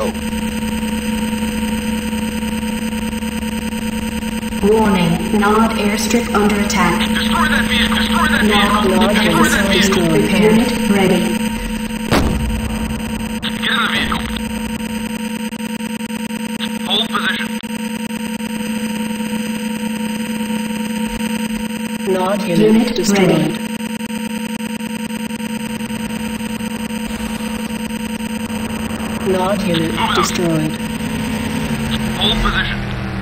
help. Warning, Nod airstrip under attack. Destroy that vehicle! Destroy that Nod vehicle! Destroy that vehicle! repair unit ready. Get in the vehicle. Hold position. Nod Unit destroyed. ready. Nod unit destroyed. Hold position.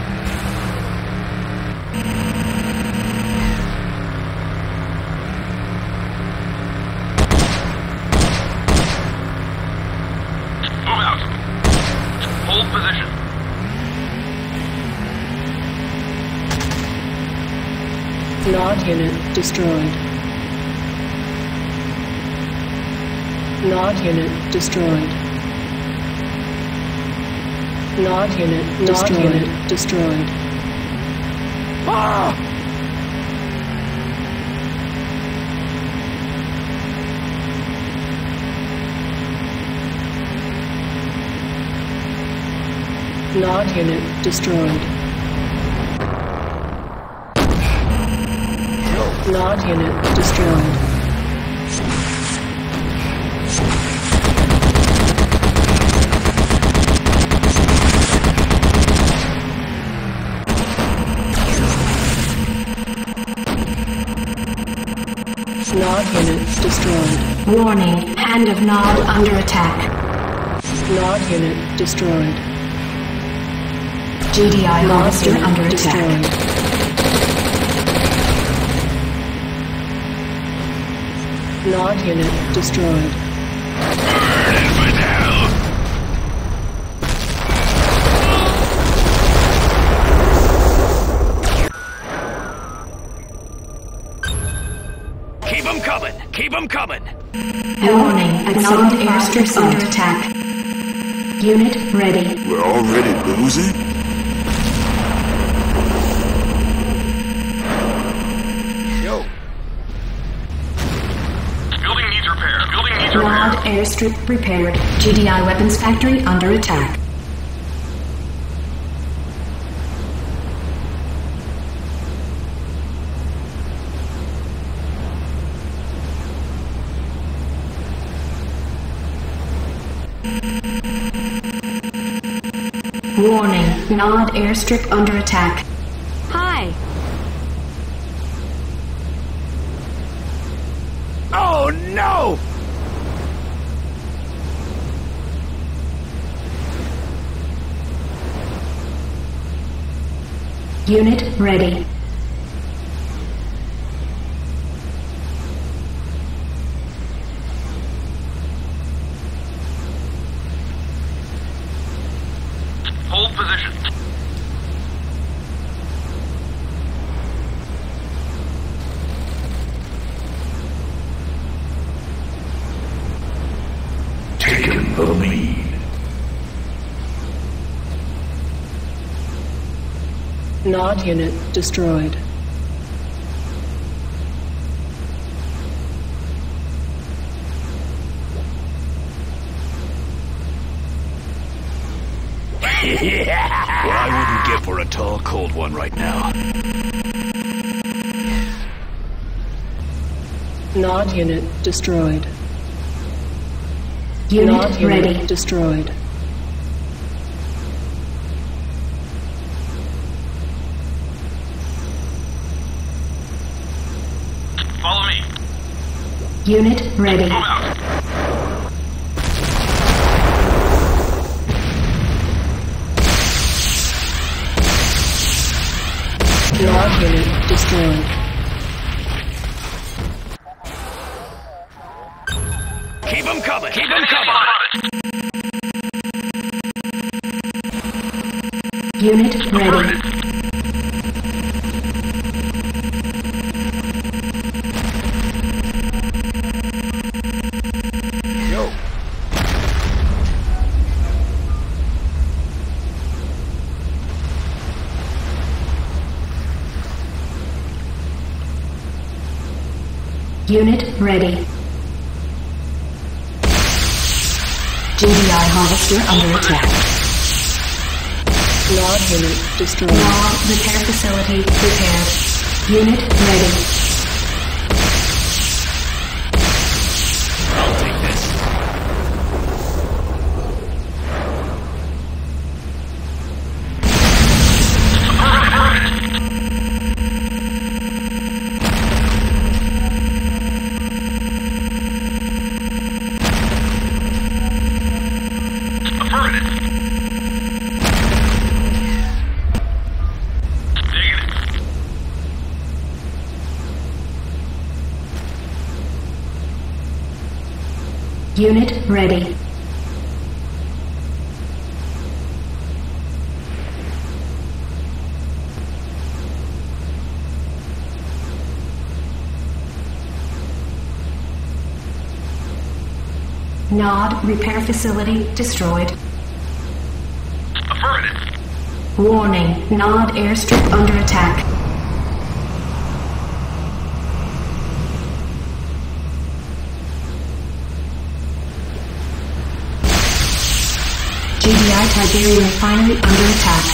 Move out. Hold position. Nod unit destroyed. Nod unit destroyed. Nod unit destroyed. Ah! Nod unit destroyed. Nod unit destroyed. Nod unit destroyed. Warning, Hand of Nod under attack. Nod unit destroyed. GDI monster unit under attack. destroyed. Nod unit destroyed. Keep them coming! Keep them coming! Warning, Nod airstrip under attack. Unit ready. We're already losing? Yo! Building needs repair. Building needs Nod repair. airstrip repaired. GDI weapons factory under attack. Warning, Nod airstrip under attack. Hi. Oh no! Unit ready. Hold position. Taking the lead. Nod unit destroyed. Yeah! Well, I wouldn't get for a tall, cold one right now. Nod unit destroyed. Unit Nod unit ready. destroyed. Follow me. Unit ready. Move out. Nod unit destroyed. Keep them coming! Keep them coming! Unit ready. Yo! Unit ready. GDI harvester under attack. Nod unit destroyed. Nod repair facility repaired. Unit ready. I'll take this. Unit ready. Nod repair facility destroyed. Affirmative. Warning, Nod airstrip under attack. GDI Tiberium refinery under attack.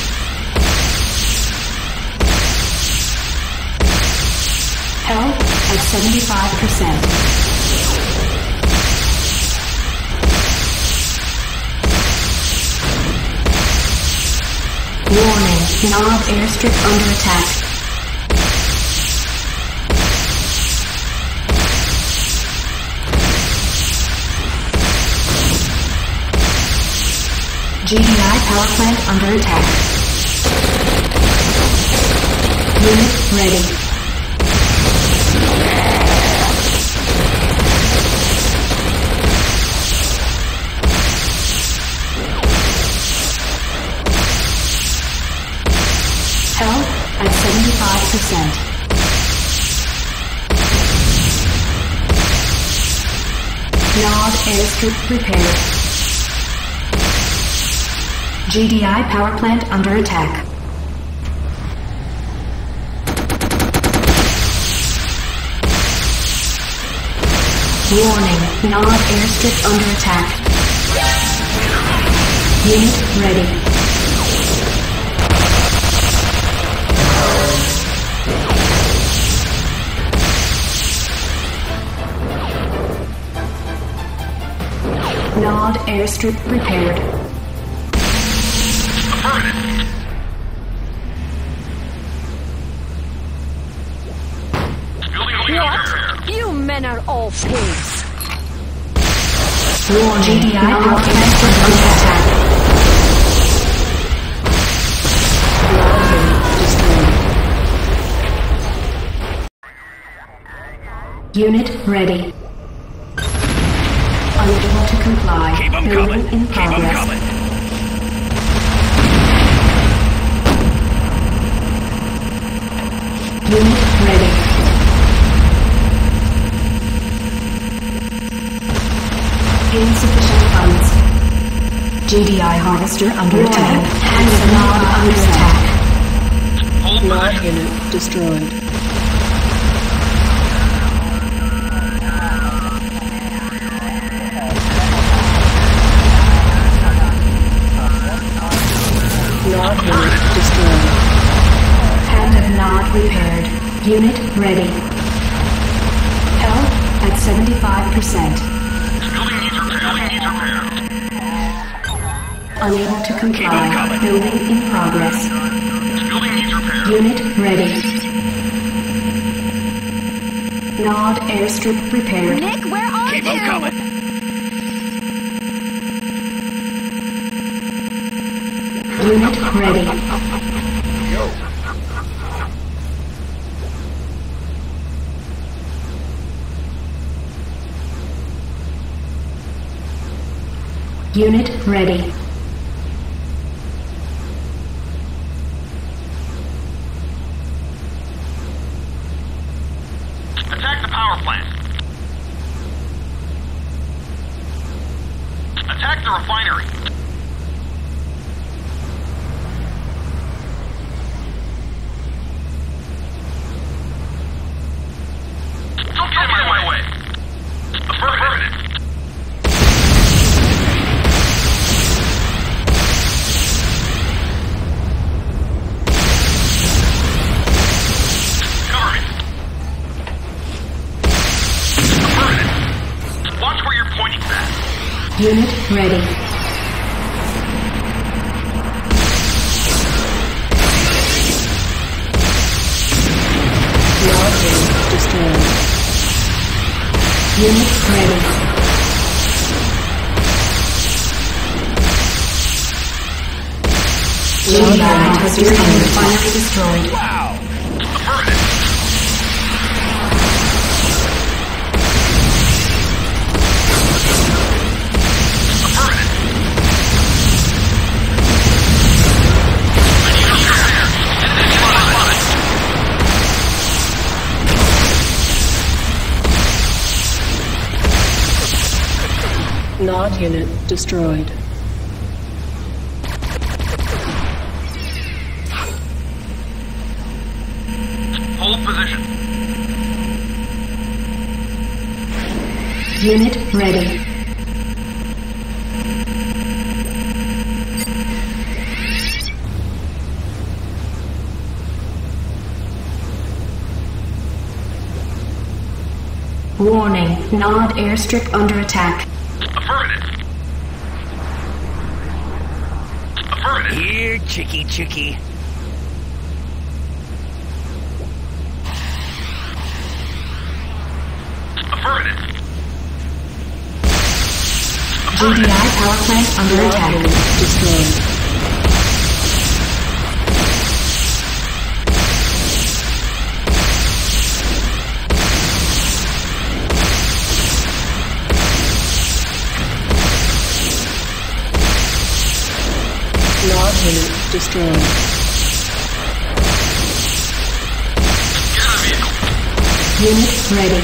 Health at 75%. Warning, Nod airstrip under attack. GDI power plant under attack. Unit ready. Health at 75%. Nod airstrip repaired. GDI power plant under attack. Warning, Nod airstrip under attack. Unit ready. Nod airstrip repaired. Building You men are all pigs. Warning, GDI power plant under attack. Nod unit destroyed. Unit ready. Unable to comply. Keep 'em Building coming. in Keep 'em progress. coming. Unit ready. Insufficient funds. GDI harvester under attack. And Nod under attack. Hold Nod position. unit destroyed. Nod unit destroyed. Hand of Nod repaired. Unit ready. Health at 75%. Building needs repair. Building needs repair. Unable to Keep 'em comply. coming. Building in progress. Building needs repair. Unit ready. Nod airstrip repaired. Nick, where are Keep you? 'em coming. Unit ready. Unit ready. Attack the power plant. Attack the refinery. Don't get in my way. Affirmative. Unit ready. Large unit destroyed. Unit ready. GDI harvester and refinery destroyed. Nod unit destroyed. Hold position. Unit ready. Warning, Nod airstrip under attack. Affirmative. Affirmative. Here, Chicky. Affirmative. GDI power plant under Nod attack. unit destroyed. Nod unit destroyed. Get in the vehicle. Unit ready.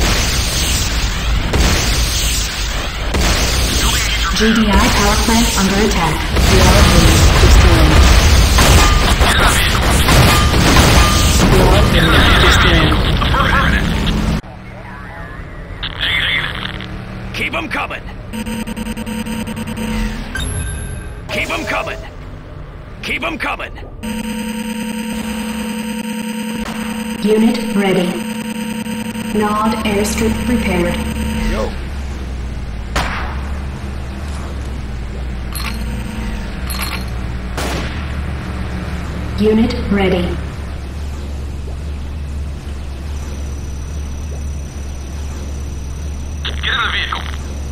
Building needs repair. GDI power plant under attack. Nod unit destroyed. Get in the vehicle. Nod unit destroyed. Affirmative. Negative. Keep 'em coming. Keep 'em coming. Keep 'em coming. Unit ready. Nod airstrip prepared. Yo. Unit ready. Get in the vehicle.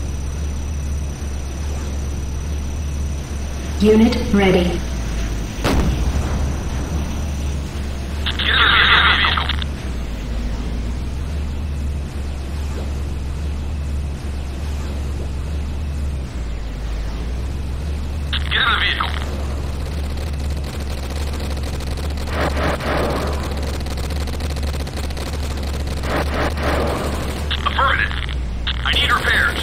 Unit ready. Get in the vehicle. Get in the vehicle. Affirmative. I need repairs.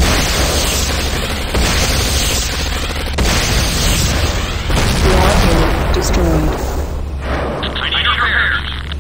Nod unit destroyed. I need repairs.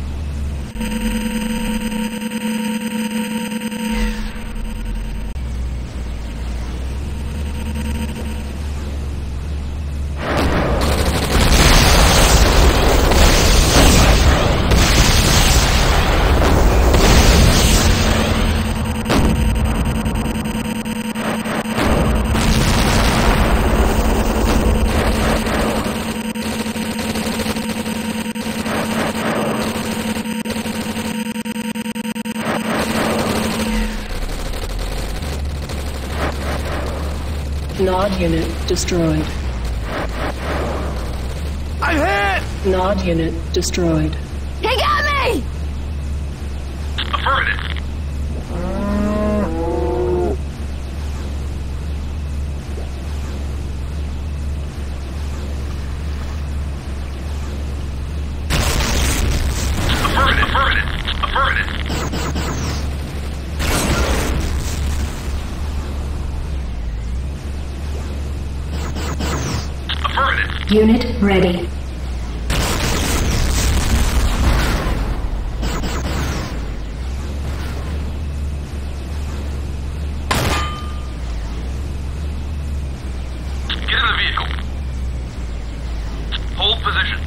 Nod unit destroyed. I'm hit! Nod unit destroyed. He got me! Affirmative. Affirmative. Affirmative. Unit ready. Get in the vehicle. Hold position.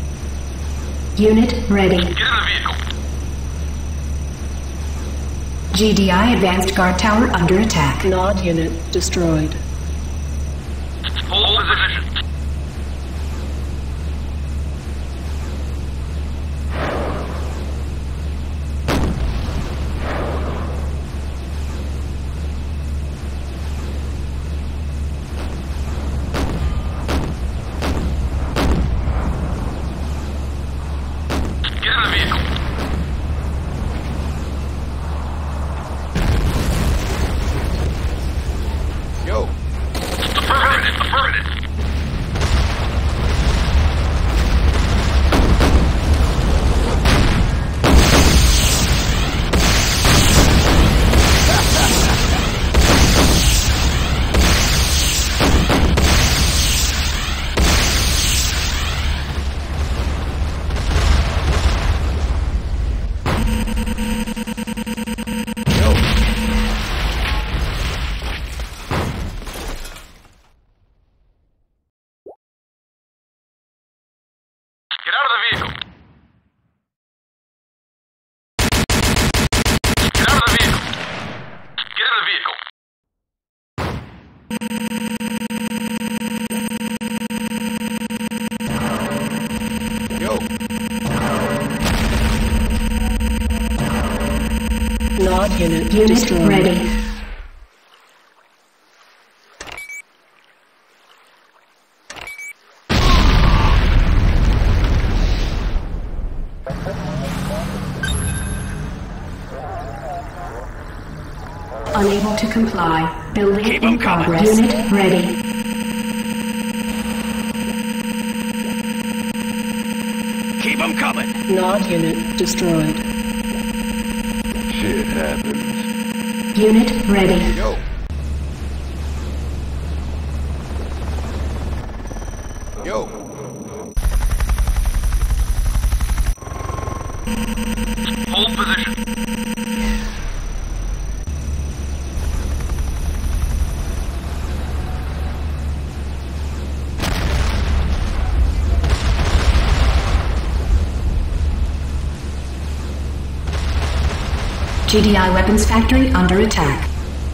Unit ready. Get in the vehicle. GDI advanced guard tower under attack. Nod unit destroyed. Hold position. Get in the vehicle. Yo. Affirmative, affirmative. Get out of the vehicle. Get out of the vehicle. Get in the vehicle. Yo. Nod unit Unit destroyed. ready. Unable to comply. Building Keep in 'em coming. progress. Unit ready. Keep them coming. Nod unit destroyed. Shit happens. Unit ready. Yo. Yo. Hold position. GDI weapons factory under attack.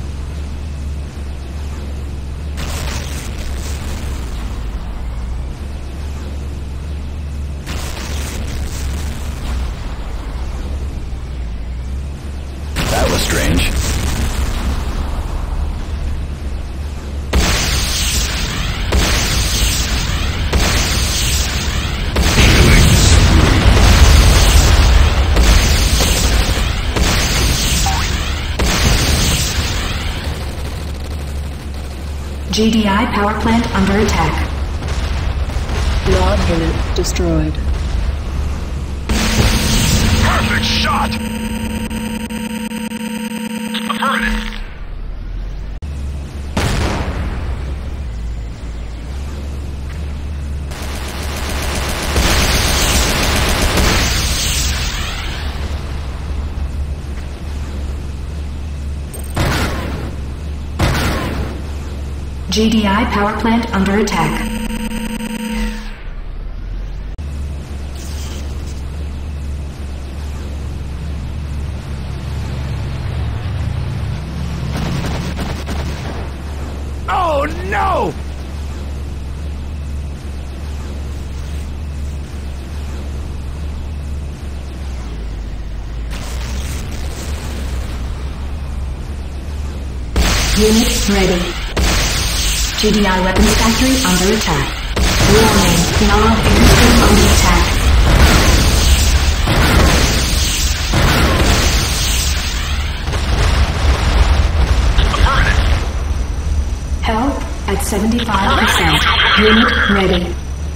That was strange. GDI power plant under attack. Nod unit destroyed. Perfect shot. Affirmative. GDI power plant under attack. Oh no! Unit ready. GDI weapons factory under attack. Warning, Nod airstream under attack. Affirmative. Health at 75%. Unit ready.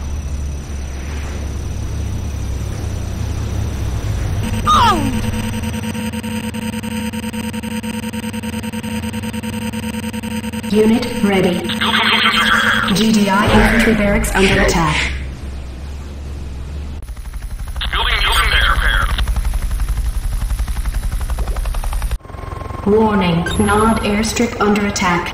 Unit ready. GDI infantry barracks under attack. Building there. Warning, Nod airstrip under attack.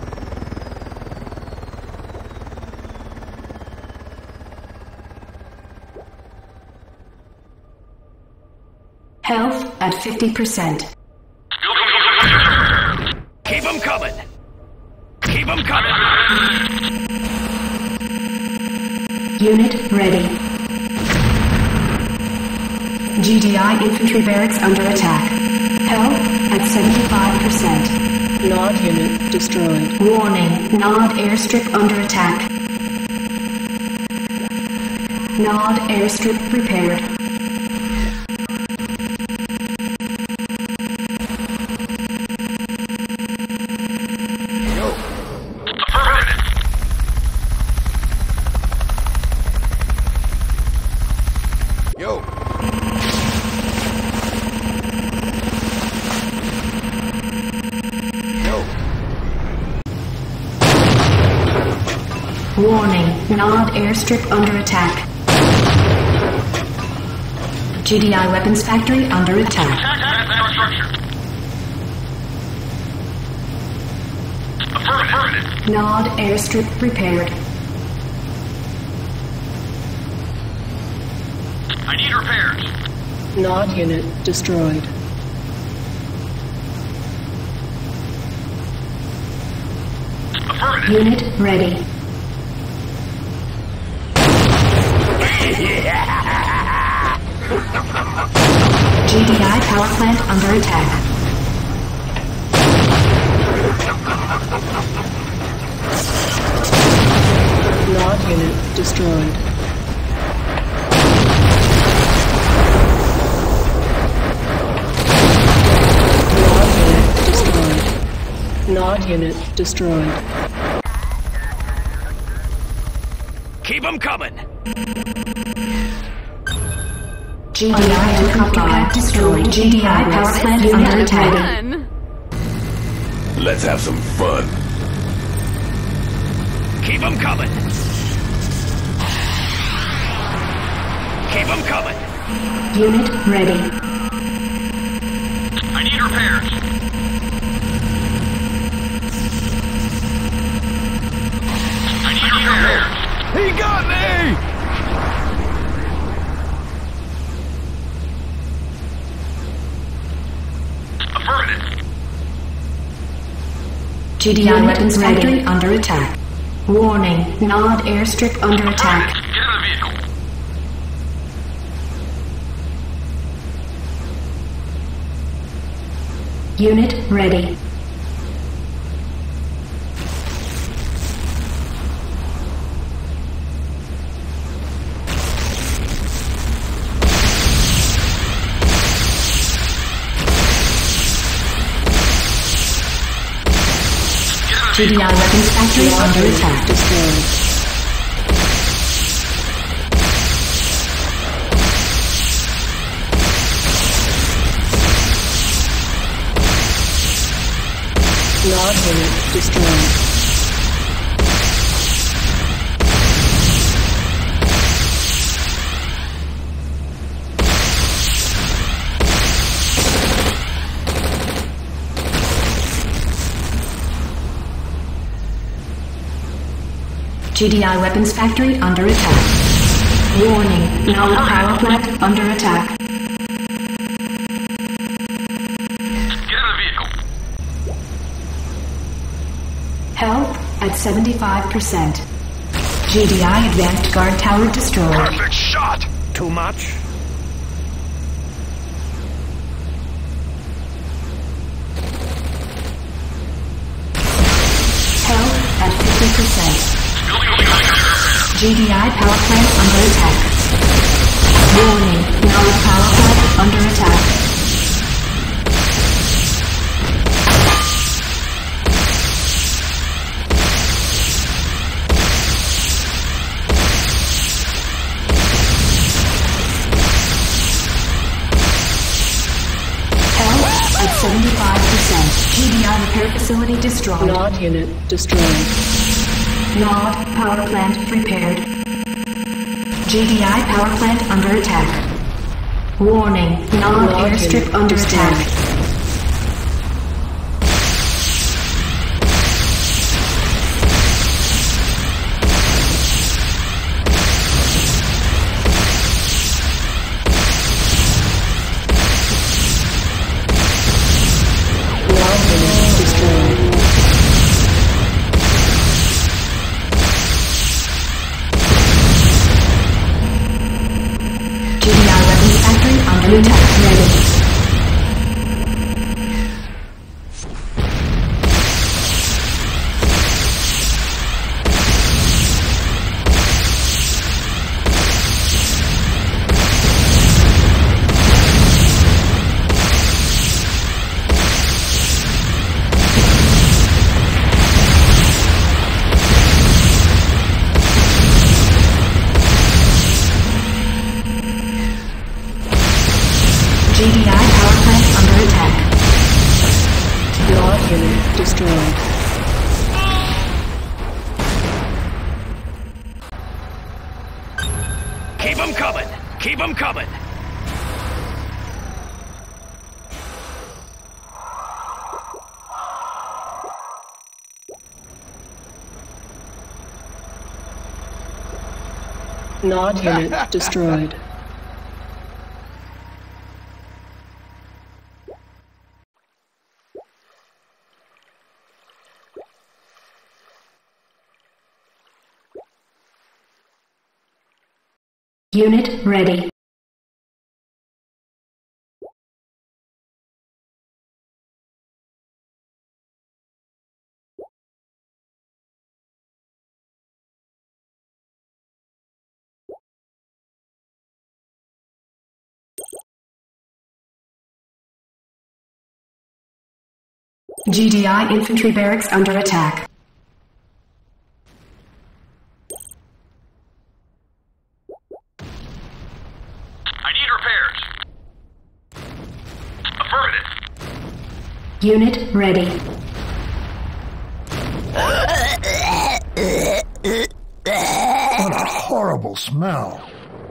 Health at 50%. Building them coming! Unit ready. GDI infantry barracks under attack. Health at 75%. Nod unit destroyed. Warning, Nod airstrip under attack. Nod airstrip prepared. Yo. Affirmative. Yo. Yo. Warning, Nod airstrip under attack. GDI weapons factory under attack. Attack our structure. Affirmative. Nod airstrip prepared. I need repairs. Nod unit destroyed. Affirmative. Unit ready. GDI power plant under attack. Nod unit destroyed. Nod unit destroyed. Keep them coming! GDI helicopter pad destroyed. GDI power plant under attack. Let's have some fun. Keep them coming! Keep them coming! Unit ready. I need repairs. I need repairs. He got me! Affirmative. GDI weapons factory under attack. Warning, Nod airstrip under attack. Get in the vehicle. Unit ready. GDI weapons factory under attack. Destroyed. Nod unit destroyed. GDI weapons factory under attack. Warning, Nod power plant under attack. Get in the vehicle. Health at 75%. GDI advanced guard tower destroyed. Perfect shot. Too much? Health at 50%. GDI power plant under attack. Warning, Nod power plant under attack. Health at 75%. GDI repair facility destroyed. Nod unit destroyed. Nod power plant repaired. GDI power plant under attack. Warning, Nod airstrip under attack. Nod unit destroyed. destroyed. Keep 'em coming! Keep 'em coming! Nod unit destroyed. Unit ready. GDI infantry barracks under attack. I need repairs. Affirmative. Unit ready. What a horrible smell.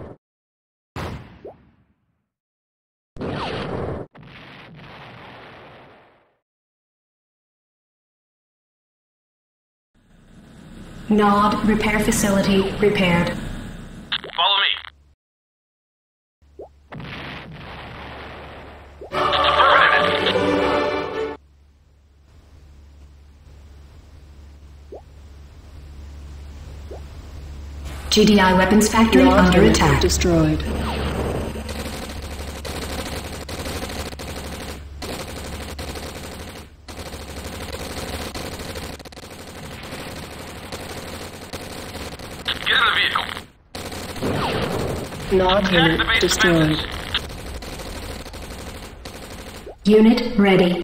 Nod repair facility repaired. Follow me. Affirmative. GDI weapons factory Nod under unit attack. destroyed. Get in the vehicle. Nod Attack the unit base destroyed. defenses. Unit ready.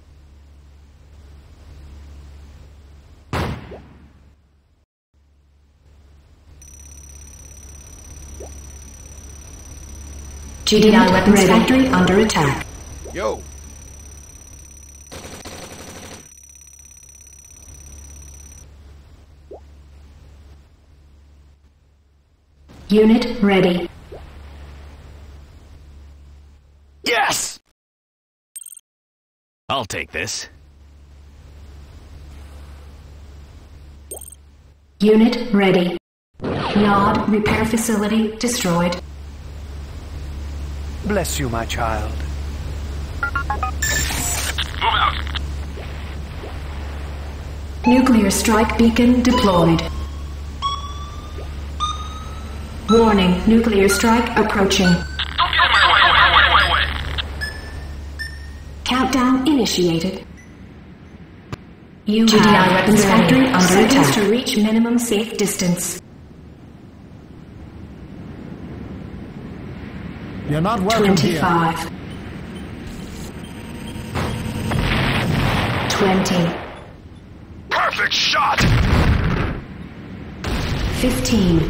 GDI weapons factory under attack. Yo. Unit ready. Yes! I'll take this. Unit ready. Nod repair facility destroyed. Bless you, my child. Move out. Nuclear strike beacon deployed. Warning, nuclear strike approaching. Don't get in my way. Countdown initiated. You GDI have weapons factory under seconds attack. to reach minimum safe distance. You're not welcome here. 25. 20. Perfect shot. 15.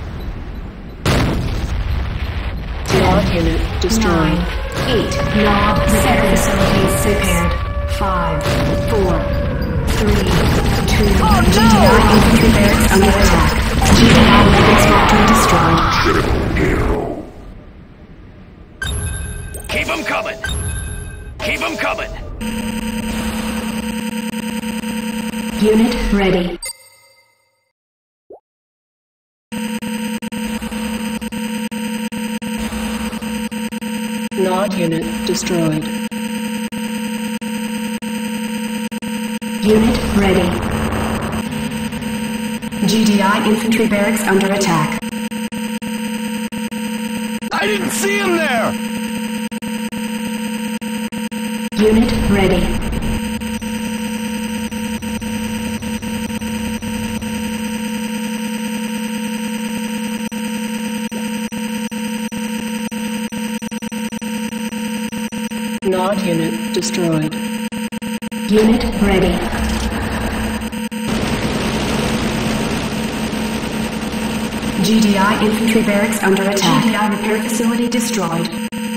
Nod unit destroyed. 9. 8. Nod repair facilities repaired. 5. 4. 3. 2. GDI infantry barracks under attack. GDI weapons factory destroyed. Keep 'em coming! Keep 'em coming! Unit ready. Nod unit destroyed. Unit ready. GDI infantry barracks under attack. I didn't see him there! Unit ready. Nod unit destroyed. Unit ready. GDI infantry barracks under attack. GDI repair facility destroyed.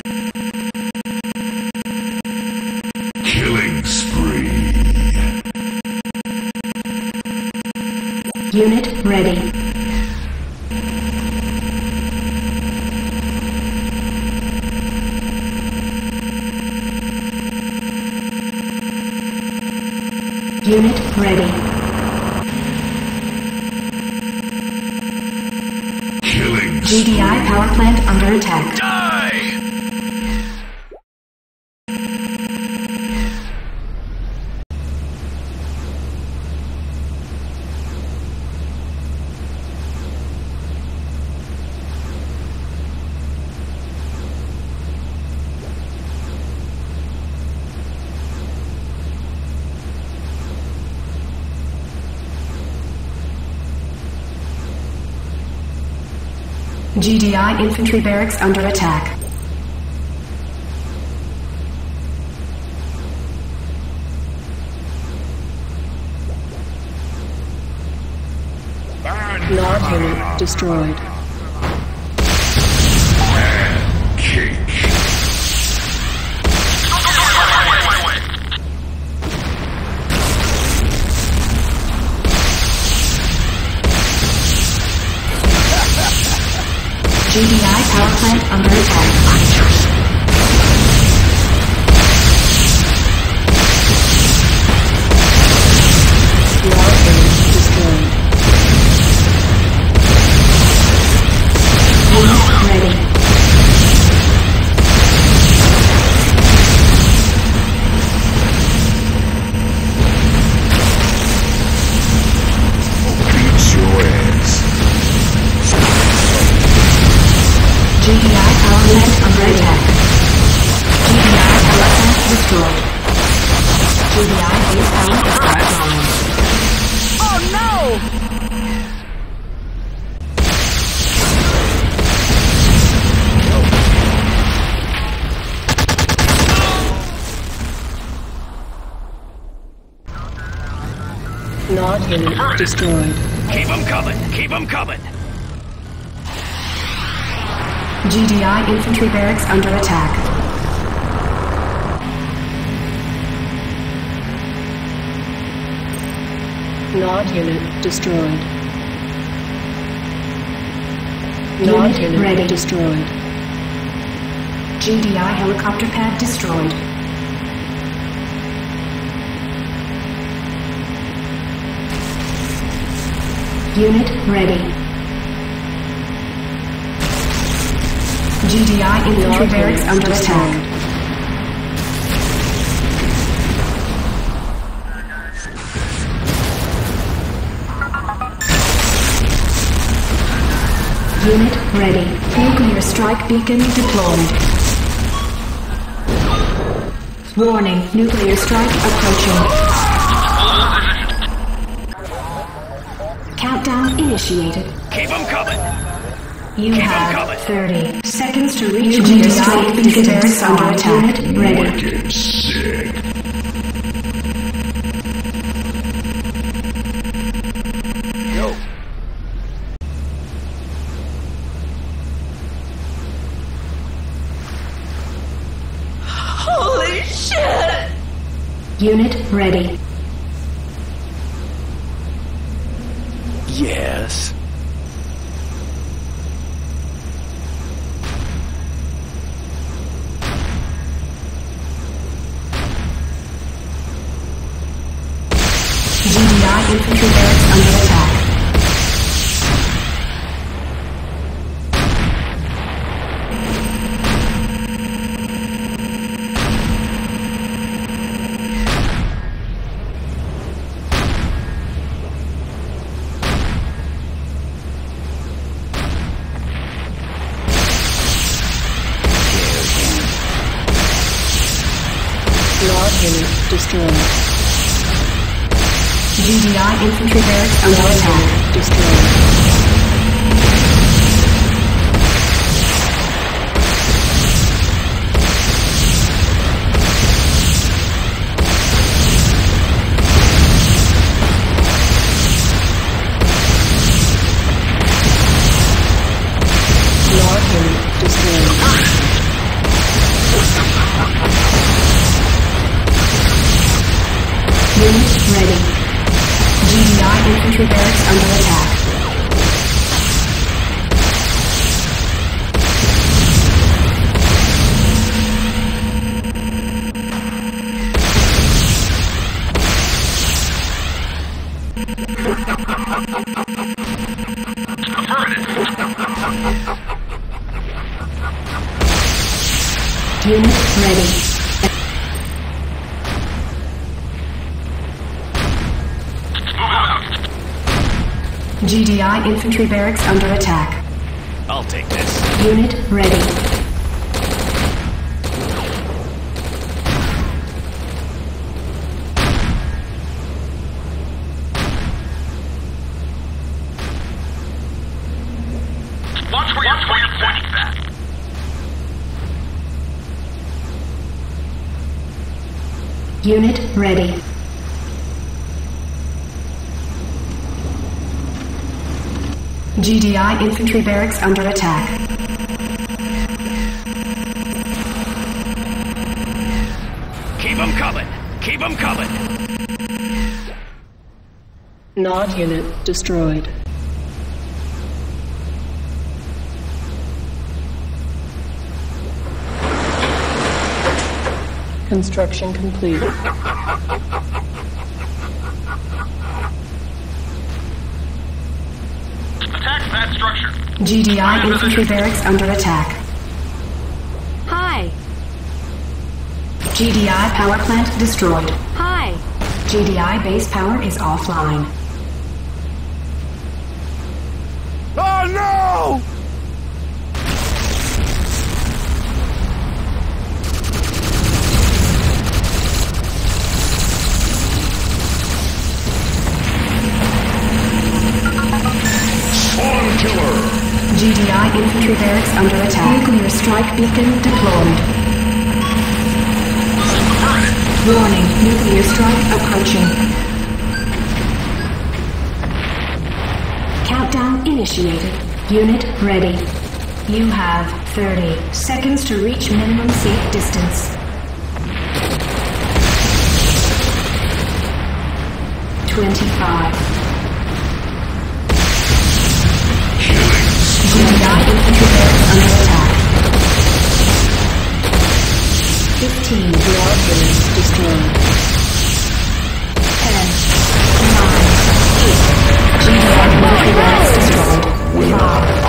Killing spree. Unit ready. Unit ready. Killing. GDI power plant under attack. Die! GDI infantry barracks under attack. Log unit destroyed. Cake. GDI power plant under attack. Log unit destroyed. Unit ready. Beat your ass. GDI power plant under attack. GDI power plant destroyed. GDI base power is offline. Oh no! Log unit destroyed. Keep them coming. Keep them coming. GDI infantry barracks under attack. Log unit destroyed. Log Unit unit ready. destroyed. GDI helicopter pad destroyed. Unit ready. GDI infantry Log barracks unit under destroyed. attack. Unit ready. Nuclear strike beacon deployed. Warning, nuclear strike approaching. Countdown initiated. Keep them coming. You Keep 'em have coming. 30 seconds to reach GDI infantry barracks under attack. Unit ready. Wicked sick. Yo. Holy shit! Unit ready. Yes. GDI infantry barracks under attack. Log unit destroyed. GDI infantry barracks under Log attack. unit destroyed. Log unit destroyed. Unit ready. GDI infantry infantry barracks under attack. Unit ready. GDI infantry barracks under attack. I'll take this. Unit ready. Watch where you're pointing that. Unit ready. GDI infantry barracks under attack. Keep 'em coming. Keep 'em coming. Nod unit destroyed. Construction complete. Attack that structure. GDI infantry barracks under attack. Hi. GDI power plant destroyed. Hi. GDI base power is offline. Oh no! Spawn killer. GDI infantry barracks under attack. Nuclear strike beacon deployed. Warning, nuclear strike approaching. Countdown initiated. Unit ready. You have 30 seconds to reach minimum safe distance. 25. GDI infantry barracks under attack. 15. Nod unit destroyed. 10. 9. 8. GDI infantry barracks destroyed. 5.